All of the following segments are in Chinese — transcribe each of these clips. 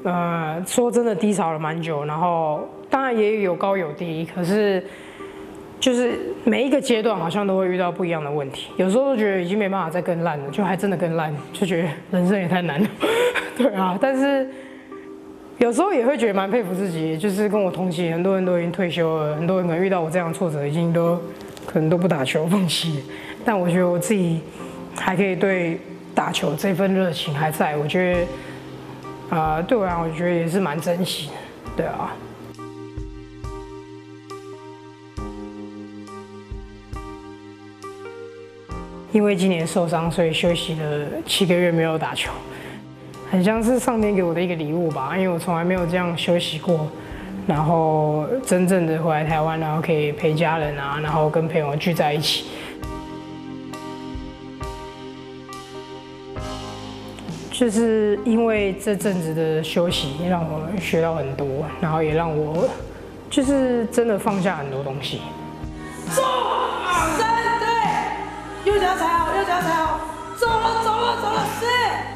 说真的低潮了蛮久，然后当然也有高有低，可是就是每一个阶段好像都会遇到不一样的问题，有时候都觉得已经没办法再更烂了，就还真的更烂，就觉得人生也太难了，对啊，但是有时候也会觉得蛮佩服自己，就是跟我同期很多人都已经退休了，很多人可能遇到我这样的挫折，已经可能都不打球放弃了，但我觉得我自己还可以对打球这份热情还在，我觉得对我来讲，我觉得也是蛮珍惜的，对啊。因为今年受伤，所以休息了7个月没有打球，很像是上天给我的一个礼物吧。因为我从来没有这样休息过，然后真正的回来台湾，然后可以陪家人啊，然后跟朋友聚在一起。就是因为这阵子的休息，让我学到很多，然后也让我就是真的放下很多东西。 做3对，右脚踩好，右脚踩好，走了，走了，走了，4。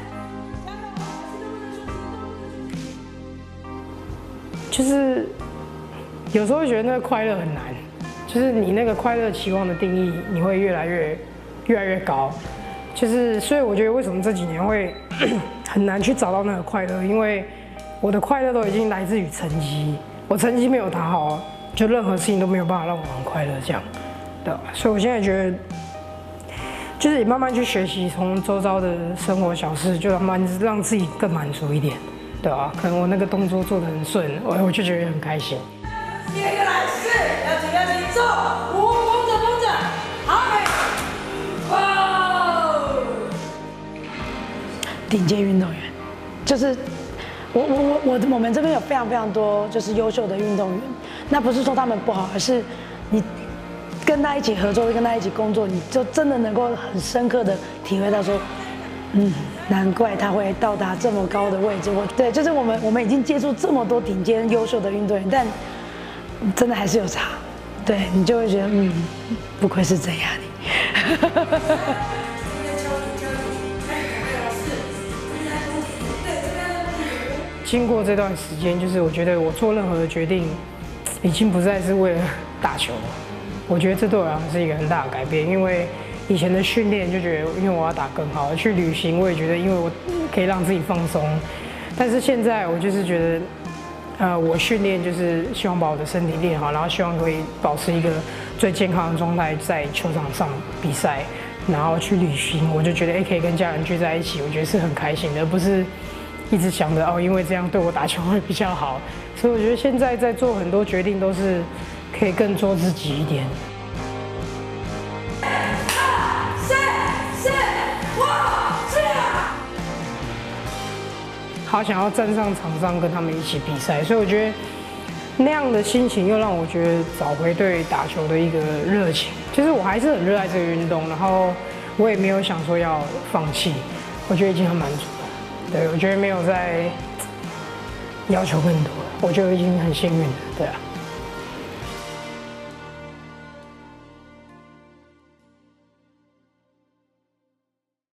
就是有时候会觉得那个快乐很难，就是你那个快乐期望的定义，你会越来越高。就是所以我觉得为什么这几年会很难去找到那个快乐，因为我的快乐都已经来自于成绩，我成绩没有打好，就任何事情都没有办法让我很快乐这样，对吧？所以我现在觉得，就是也慢慢去学习，从周遭的生活小事，就让自己更满足一点，对吧？可能我那个动作做得很顺，我就觉得很开心。 一个来4，要紧要紧，走，5，绷着，好美，哇！顶尖运动员，就是我们这边有非常多就是优秀的运动员，那不是说他们不好，而是你跟他一起合作，跟他一起工作，你就真的能够很深刻的体会到说，难怪他会到达这么高的位置。对，就是我们已经接触这么多顶尖优秀的运动员，但真的还是有差，对你就会觉得不愧是真亚妮。 经过这段时间，就是我觉得我做任何的决定，已经不再是为了打球了。我觉得这对我来讲是一个很大的改变，因为以前的训练就觉得，因为我要打更好，去旅行我也觉得，因为我可以让自己放松。但是现在我就是觉得，我训练就是希望把我的身体练好，然后希望可以保持一个最健康的状态，在球场上比赛，然后去旅行，我就觉得可以跟家人聚在一起，我觉得是很开心的，而不是一直想着因为这样对我打球会比较好。所以我觉得现在在做很多决定都是可以更做自己一点。好想要站上场上跟他们一起比赛，所以我觉得那样的心情又让我觉得找回对打球的一个热情。就是我还是很热爱这个运动，然后我也没有想说要放弃，我觉得已经很满足了。对，我觉得没有再要求更多了，我觉得已经很幸运了，对啊。